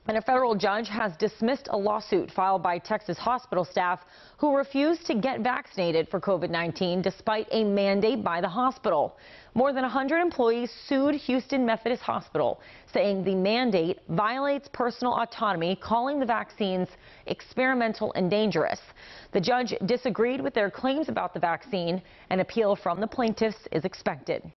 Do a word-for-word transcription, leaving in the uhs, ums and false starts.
And a federal judge has dismissed a lawsuit filed by Texas hospital staff who refused to get vaccinated for COVID nineteen despite a mandate by the hospital. More than one hundred employees sued Houston Methodist Hospital, saying the mandate violates personal autonomy, calling the vaccines experimental and dangerous. The judge disagreed with their claims about the vaccine. An appeal from the plaintiffs is expected.